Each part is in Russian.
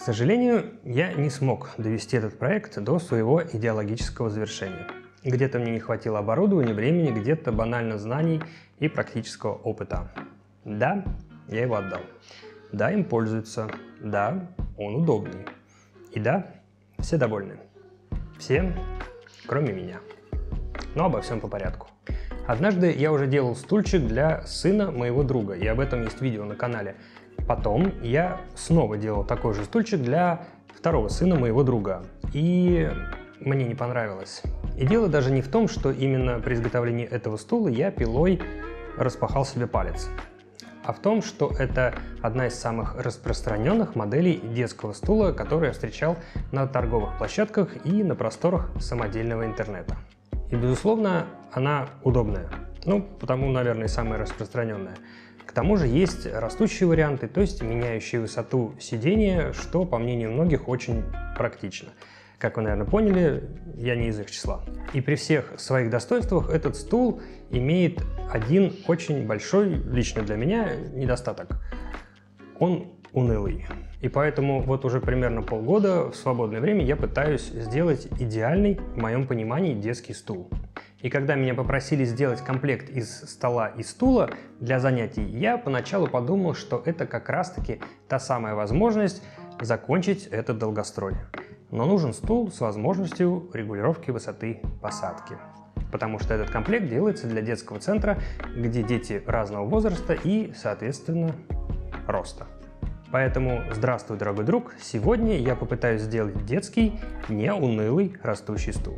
сожалению, я не смог довести этот проект до своего идеологического завершения. Где-то мне не хватило оборудования, времени, где-то банально знаний и практического опыта. Да, я его отдал. Да, им пользуются. Да, он удобный. И да, все довольны. Все, кроме меня. Но обо всем по порядку. Однажды я уже делал стульчик для сына моего друга, и об этом есть видео на канале. Потом я снова делал такой же стульчик для второго сына моего друга, и мне не понравилось. И дело даже не в том, что именно при изготовлении этого стула я пилой распахал себе палец, а в том, что это одна из самых распространенных моделей детского стула, которую я встречал на торговых площадках и на просторах самодельного интернета. И, безусловно, она удобная. Потому, наверное, самая распространенная. К тому же есть растущие варианты, то есть меняющие высоту сидения, что, по мнению многих, очень практично. Как вы, наверное, поняли, я не из их числа. И при всех своих достоинствах этот стул имеет один очень большой, лично для меня, недостаток. Он унылый. И поэтому вот уже примерно полгода в свободное время я пытаюсь сделать идеальный, в моем понимании, детский стул. И когда меня попросили сделать комплект из стола и стула для занятий, я поначалу подумал, что это как раз-таки та самая возможность закончить этот долгострой. Но нужен стул с возможностью регулировки высоты посадки. Потому что этот комплект делается для детского центра, где дети разного возраста и, соответственно, роста. Поэтому, здравствуй, дорогой друг, сегодня я попытаюсь сделать детский, не унылый растущий стул.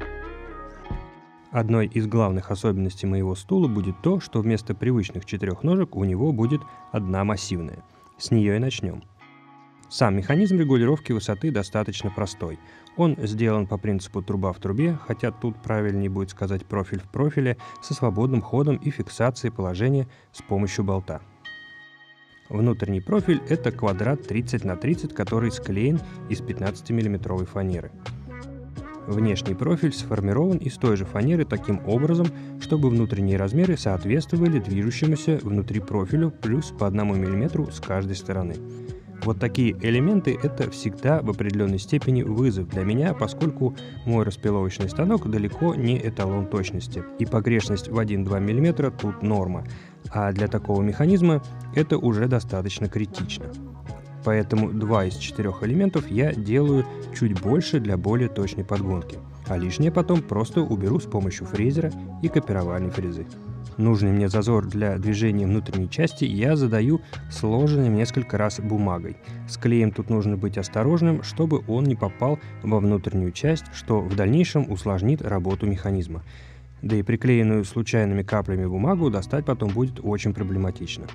Одной из главных особенностей моего стула будет то, что вместо привычных 4 ножек у него будет одна массивная. С нее и начнем. Сам механизм регулировки высоты достаточно простой. Он сделан по принципу труба в трубе, хотя тут правильнее будет сказать профиль в профиле, со свободным ходом и фиксацией положения с помощью болта. Внутренний профиль – это квадрат 30 на 30, который склеен из 15-мм фанеры. Внешний профиль сформирован из той же фанеры таким образом, чтобы внутренние размеры соответствовали движущемуся внутри профилю плюс по 1 мм с каждой стороны. Вот такие элементы – это всегда в определенной степени вызов для меня, поскольку мой распиловочный станок далеко не эталон точности, и погрешность в 1-2 мм тут норма, а для такого механизма это уже достаточно критично. Поэтому 2 из 4 элементов я делаю чуть больше для более точной подгонки, а лишнее потом просто уберу с помощью фрезера и копировальной фрезы. Нужный мне зазор для движения внутренней части я задаю сложенным несколько раз бумагой. С клеем тут нужно быть осторожным, чтобы он не попал во внутреннюю часть, что в дальнейшем усложнит работу механизма. Да и приклеенную случайными каплями бумагу достать потом будет очень проблематично.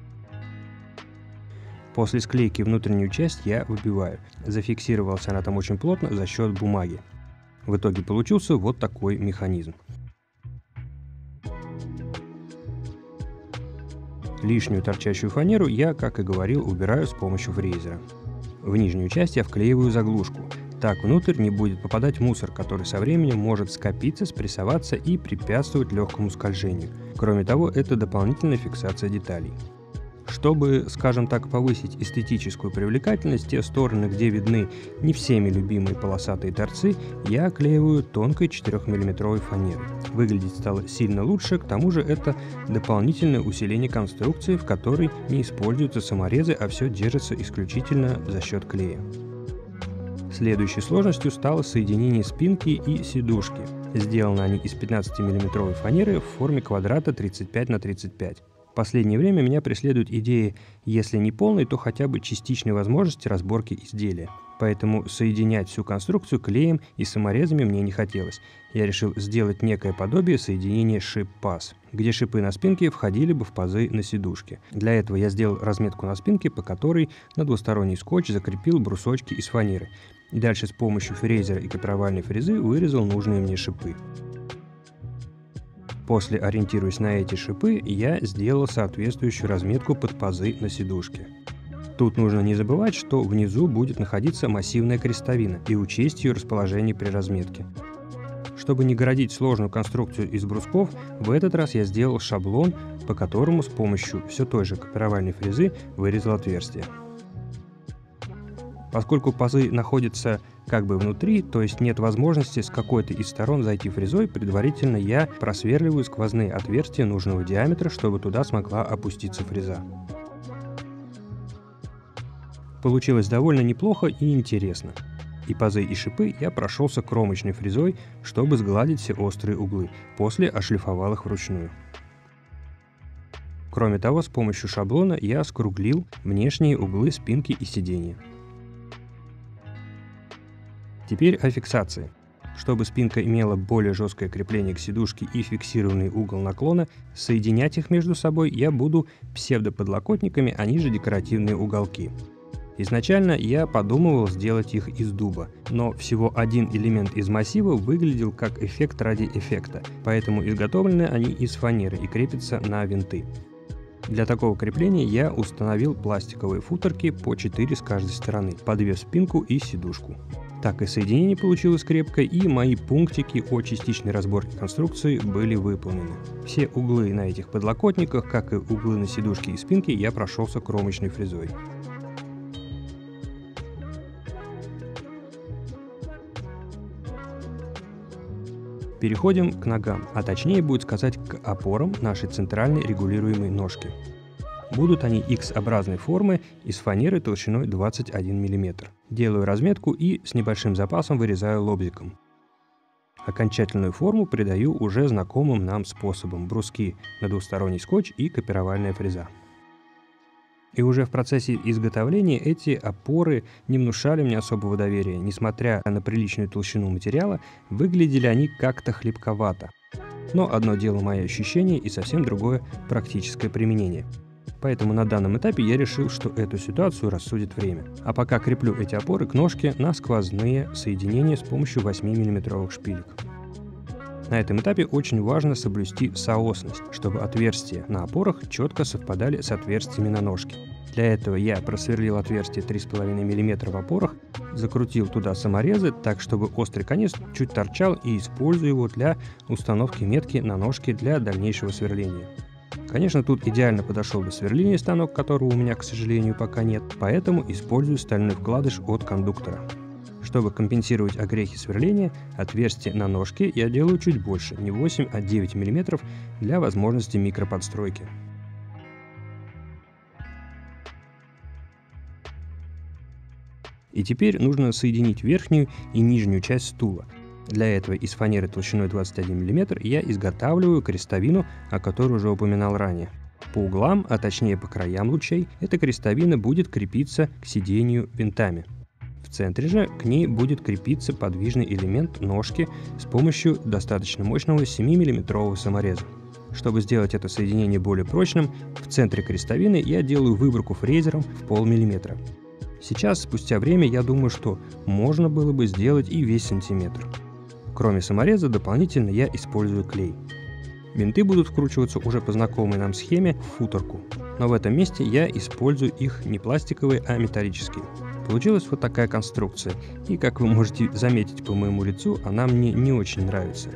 После склейки внутреннюю часть я выбиваю. Зафиксировалась она там очень плотно за счет бумаги. В итоге получился вот такой механизм. Лишнюю торчащую фанеру я, как и говорил, убираю с помощью фрезера. В нижнюю часть я вклеиваю заглушку. Так внутрь не будет попадать мусор, который со временем может скопиться, спрессоваться и препятствовать легкому скольжению. Кроме того, это дополнительная фиксация деталей. Чтобы, скажем так, повысить эстетическую привлекательность, те стороны, где видны не всеми любимые полосатые торцы, я оклеиваю тонкой 4-мм фанерой. Выглядеть стало сильно лучше, к тому же это дополнительное усиление конструкции, в которой не используются саморезы, а все держится исключительно за счет клея. Следующей сложностью стало соединение спинки и сидушки. Сделаны они из 15-мм фанеры в форме квадрата 35 на 35. В последнее время меня преследует идея, если не полной, то хотя бы частичной возможности разборки изделия. Поэтому соединять всю конструкцию клеем и саморезами мне не хотелось. Я решил сделать некое подобие соединения шип-паз, где шипы на спинке входили бы в пазы на сидушке. Для этого я сделал разметку на спинке, по которой на двусторонний скотч закрепил брусочки из фанеры. И дальше с помощью фрезера и копировальной фрезы вырезал нужные мне шипы. После, ориентируясь на эти шипы, я сделал соответствующую разметку под пазы на сидушке. Тут нужно не забывать, что внизу будет находиться массивная крестовина, и учесть ее расположение при разметке. Чтобы не городить сложную конструкцию из брусков, в этот раз я сделал шаблон, по которому с помощью все той же копировальной фрезы вырезал отверстие. Поскольку пазы находятся как бы внутри, то есть нет возможности с какой-то из сторон зайти фрезой, предварительно я просверливаю сквозные отверстия нужного диаметра, чтобы туда смогла опуститься фреза. Получилось довольно неплохо и интересно. И пазы, и шипы я прошелся кромочной фрезой, чтобы сгладить все острые углы, после ошлифовал их вручную. Кроме того, с помощью шаблона я скруглил внешние углы спинки и сиденья. Теперь о фиксации. Чтобы спинка имела более жесткое крепление к сидушке и фиксированный угол наклона, соединять их между собой я буду псевдоподлокотниками, они же декоративные уголки. Изначально я подумывал сделать их из дуба, но всего один элемент из массива выглядел как эффект ради эффекта, поэтому изготовлены они из фанеры и крепятся на винты. Для такого крепления я установил пластиковые футорки по 4 с каждой стороны, под две в спинку и сидушку. Так и соединение получилось крепко, и мои пунктики о частичной разборке конструкции были выполнены. Все углы на этих подлокотниках, как и углы на сидушке и спинке, я прошелся кромочной фрезой. Переходим к ногам, а точнее будет сказать к опорам нашей центральной регулируемой ножки. Будут они X-образной формы из фанеры толщиной 21 мм. Делаю разметку и с небольшим запасом вырезаю лобзиком. Окончательную форму придаю уже знакомым нам способом: бруски на двусторонний скотч и копировальная фреза. И уже в процессе изготовления эти опоры не внушали мне особого доверия. Несмотря на приличную толщину материала, выглядели они как-то хлипковато. Но одно дело мои ощущения и совсем другое практическое применение. Поэтому на данном этапе я решил, что эту ситуацию рассудит время. А пока креплю эти опоры к ножке на сквозные соединения с помощью 8 мм шпилек. На этом этапе очень важно соблюсти соосность, чтобы отверстия на опорах четко совпадали с отверстиями на ножке. Для этого я просверлил отверстие 3,5 мм в опорах, закрутил туда саморезы так, чтобы острый конец чуть торчал, и использую его для установки метки на ножке для дальнейшего сверления. Конечно, тут идеально подошел бы сверлильный станок, которого у меня, к сожалению, пока нет, поэтому использую стальной вкладыш от кондуктора. Чтобы компенсировать огрехи сверления, отверстие на ножке я делаю чуть больше, не 8, а 9 мм для возможности микроподстройки. И теперь нужно соединить верхнюю и нижнюю часть стула. Для этого из фанеры толщиной 21 мм я изготавливаю крестовину, о которой уже упоминал ранее. По углам, а точнее по краям лучей, эта крестовина будет крепиться к сидению винтами. В центре же к ней будет крепиться подвижный элемент ножки с помощью достаточно мощного 7 мм самореза. Чтобы сделать это соединение более прочным, в центре крестовины я делаю выборку фрезером в полмиллиметра. Сейчас, спустя время, я думаю, что можно было бы сделать и весь сантиметр. Кроме самореза, дополнительно я использую клей. Винты будут вкручиваться уже по знакомой нам схеме в футорку, но в этом месте я использую их не пластиковые, а металлические. Получилась вот такая конструкция, и, как вы можете заметить по моему лицу, она мне не очень нравится.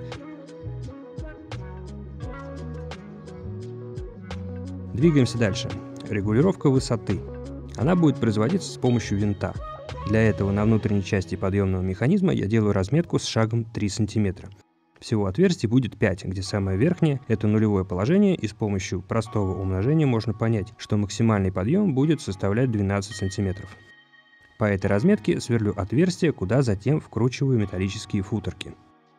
Двигаемся дальше. Регулировка высоты. Она будет производиться с помощью винта. Для этого на внутренней части подъемного механизма я делаю разметку с шагом 3 см. Всего отверстий будет 5, где самое верхнее – это нулевое положение, и с помощью простого умножения можно понять, что максимальный подъем будет составлять 12 см. По этой разметке сверлю отверстие, куда затем вкручиваю металлические футорки.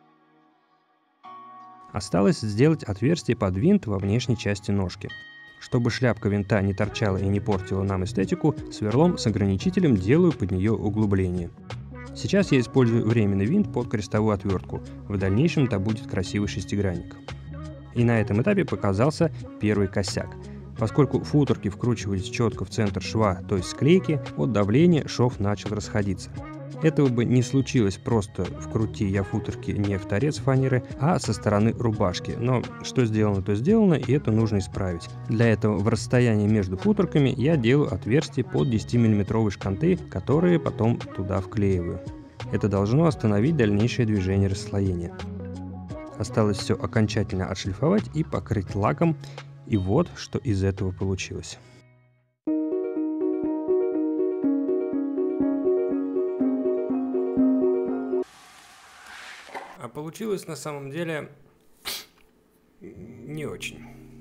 Осталось сделать отверстие под винт во внешней части ножки. Чтобы шляпка винта не торчала и не портила нам эстетику, сверлом с ограничителем делаю под нее углубление. Сейчас я использую временный винт под крестовую отвертку, в дальнейшем это будет красивый шестигранник. И на этом этапе показался первый косяк. Поскольку футорки вкручивались четко в центр шва, то есть склейки, от давления шов начал расходиться. Этого бы не случилось, просто вкрути я футорки не в торец фанеры, а со стороны рубашки. Но что сделано, то сделано, и это нужно исправить. Для этого в расстоянии между футорками я делаю отверстия под 10 мм шканты, которые потом туда вклеиваю. Это должно остановить дальнейшее движение расслоения. Осталось все окончательно отшлифовать и покрыть лаком, и вот что из этого получилось. получилось на самом деле не очень.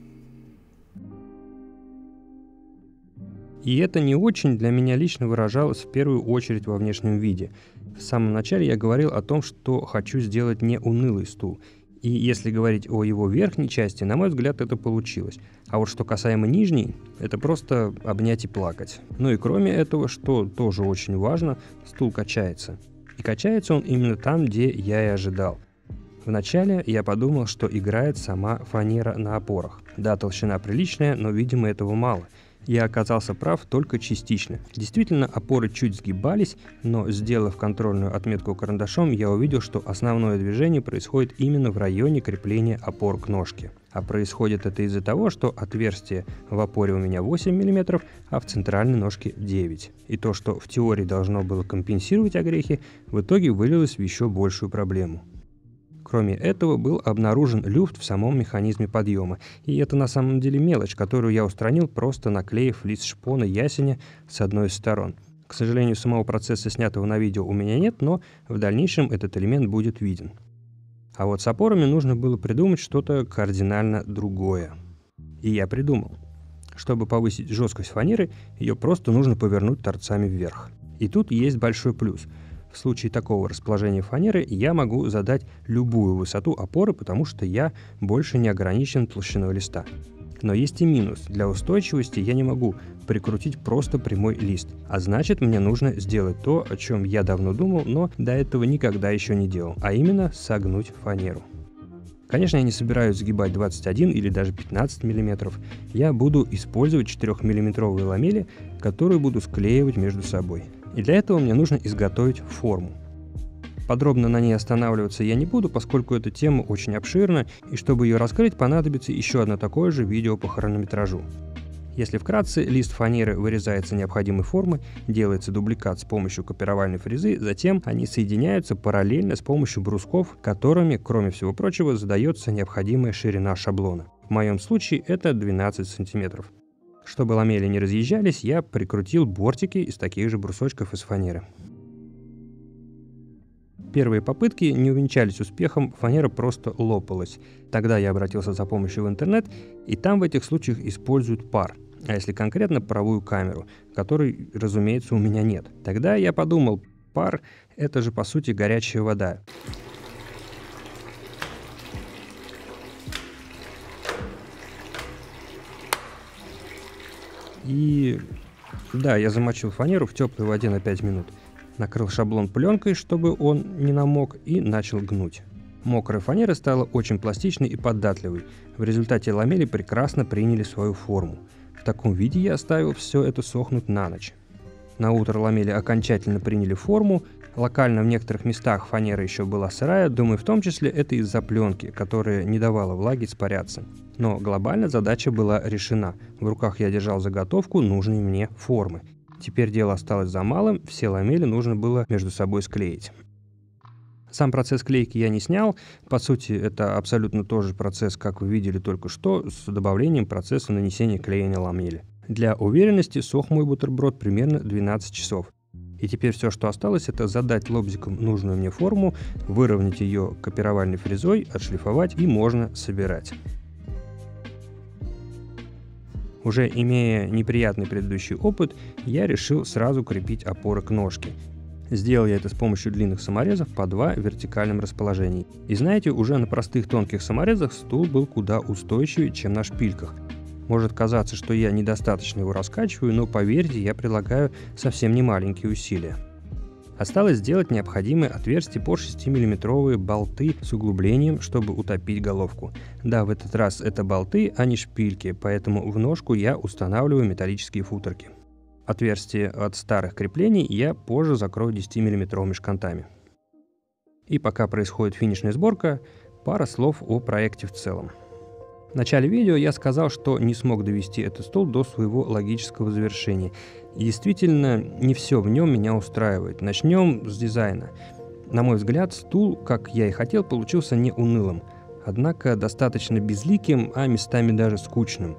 И это не очень для меня лично выражалось в первую очередь во внешнем виде. В самом начале я говорил о том, что хочу сделать не унылый стул. И если говорить о его верхней части, на мой взгляд, это получилось. А вот что касаемо нижней, это просто обнять и плакать. Ну и кроме этого, что тоже очень важно, стул качается. И качается он именно там, где я и ожидал. Вначале я подумал, что играет сама фанера на опорах. Да, толщина приличная, но, видимо, этого мало. Я оказался прав только частично. Действительно, опоры чуть сгибались, но, сделав контрольную отметку карандашом, я увидел, что основное движение происходит именно в районе крепления опор к ножке. А происходит это из-за того, что отверстие в опоре у меня 8 мм, а в центральной ножке 9. И то, что в теории должно было компенсировать огрехи, в итоге вылилось в еще большую проблему. Кроме этого, был обнаружен люфт в самом механизме подъема, и это на самом деле мелочь, которую я устранил, просто наклеив лист шпона ясеня с одной из сторон. К сожалению, самого процесса, снятого на видео, у меня нет, но в дальнейшем этот элемент будет виден. А вот с опорами нужно было придумать что-то кардинально другое. И я придумал. Чтобы повысить жесткость фанеры, ее просто нужно повернуть торцами вверх. И тут есть большой плюс. В случае такого расположения фанеры я могу задать любую высоту опоры, потому что я больше не ограничен толщиной листа. Но есть и минус. Для устойчивости я не могу прикрутить просто прямой лист. А значит, мне нужно сделать то, о чем я давно думал, но до этого никогда еще не делал, а именно согнуть фанеру. Конечно, я не собираюсь сгибать 21 или даже 15 мм. Я буду использовать 4-мм ламели, которые буду склеивать между собой. И для этого мне нужно изготовить форму. Подробно на ней останавливаться я не буду, поскольку эта тема очень обширна, и чтобы ее раскрыть, понадобится еще одно такое же видео по хронометражу. Если вкратце, лист фанеры вырезается необходимой формы, делается дубликат с помощью копировальной фрезы, затем они соединяются параллельно с помощью брусков, которыми, кроме всего прочего, задается необходимая ширина шаблона. В моем случае это 12 см. Чтобы ламели не разъезжались, я прикрутил бортики из таких же брусочков из фанеры. Первые попытки не увенчались успехом, фанера просто лопалась. Тогда я обратился за помощью в интернет, и там в этих случаях используют пар, а если конкретно, паровую камеру, которой, разумеется, у меня нет. Тогда я подумал, пар — это же по сути горячая вода. И да, я замочил фанеру в теплой воде на 5 минут. Накрыл шаблон пленкой, чтобы он не намок, и начал гнуть. Мокрая фанера стала очень пластичной и податливой. В результате ламели прекрасно приняли свою форму. В таком виде я оставил все это сохнуть на ночь. На утро ламели окончательно приняли форму. Локально в некоторых местах фанера еще была сырая, думаю, в том числе это из-за пленки, которая не давала влаге испаряться. Но глобально задача была решена. В руках я держал заготовку нужной мне формы. Теперь дело осталось за малым, все ламели нужно было между собой склеить. Сам процесс клейки я не снял. По сути, это абсолютно тот же процесс, как вы видели только что, с добавлением процесса нанесения клея на ламели. Для уверенности сох мой бутерброд примерно 12 часов. И теперь все, что осталось, это задать лобзиком нужную мне форму, выровнять ее копировальной фрезой, отшлифовать, и можно собирать. Уже имея неприятный предыдущий опыт, я решил сразу крепить опоры к ножке. Сделал я это с помощью длинных саморезов по 2 в вертикальном расположении. И знаете, уже на простых тонких саморезах стул был куда устойчивее, чем на шпильках. Может казаться, что я недостаточно его раскачиваю, но поверьте, я прилагаю совсем немаленькие усилия. Осталось сделать необходимые отверстия по 6-мм болты с углублением, чтобы утопить головку. Да, в этот раз это болты, а не шпильки, поэтому в ножку я устанавливаю металлические футерки. Отверстия от старых креплений я позже закрою 10-мм шкантами. И пока происходит финишная сборка, пара слов о проекте в целом. В начале видео я сказал, что не смог довести этот стол до своего логического завершения. И действительно, не все в нем меня устраивает. Начнем с дизайна. На мой взгляд, стул, как я и хотел, получился не унылым, однако достаточно безликим, а местами даже скучным.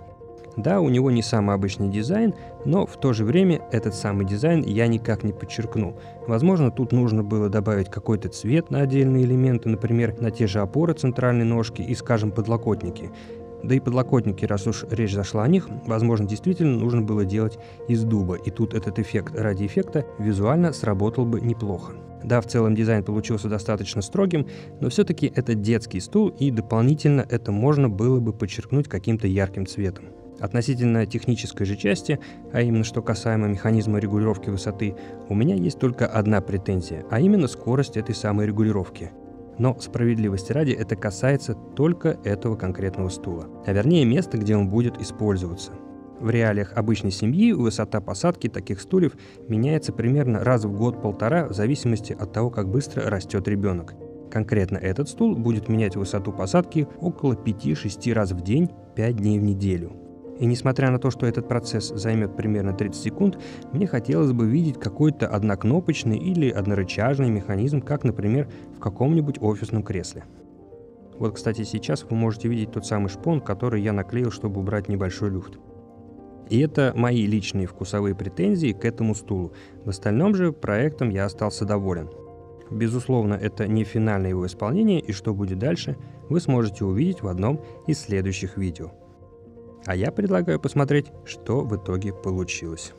Да, у него не самый обычный дизайн, но в то же время этот самый дизайн я никак не подчеркну. Возможно, тут нужно было добавить какой-то цвет на отдельные элементы, например, на те же опоры центральной ножки и, скажем, подлокотники. Да и подлокотники, раз уж речь зашла о них, возможно, действительно нужно было делать из дуба, и тут этот эффект ради эффекта визуально сработал бы неплохо. Да, в целом дизайн получился достаточно строгим, но все-таки это детский стул, и дополнительно это можно было бы подчеркнуть каким-то ярким цветом. Относительно технической же части, а именно что касаемо механизма регулировки высоты, у меня есть только одна претензия, а именно скорость этой самой регулировки. Но справедливости ради это касается только этого конкретного стула, а вернее места, где он будет использоваться. В реалиях обычной семьи высота посадки таких стульев меняется примерно раз в год-полтора в зависимости от того, как быстро растет ребенок. Конкретно этот стул будет менять высоту посадки около 5-6 раз в день, 5 дней в неделю. И несмотря на то, что этот процесс займет примерно 30 секунд, мне хотелось бы видеть какой-то однокнопочный или однорычажный механизм, как, например, в каком-нибудь офисном кресле. Вот, кстати, сейчас вы можете видеть тот самый шпон, который я наклеил, чтобы убрать небольшой люфт. И это мои личные вкусовые претензии к этому стулу. В остальном же проектом я остался доволен. Безусловно, это не финальное его исполнение, и что будет дальше, вы сможете увидеть в одном из следующих видео. А я предлагаю посмотреть, что в итоге получилось.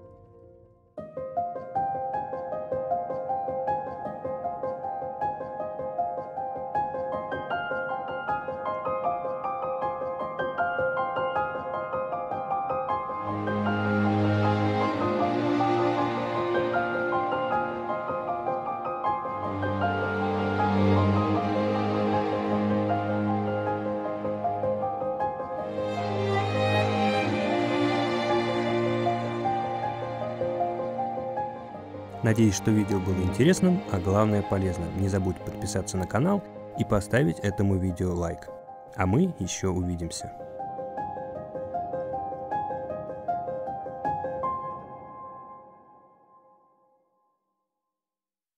Надеюсь, что видео было интересным, а главное полезным. Не забудь подписаться на канал и поставить этому видео лайк. А мы еще увидимся.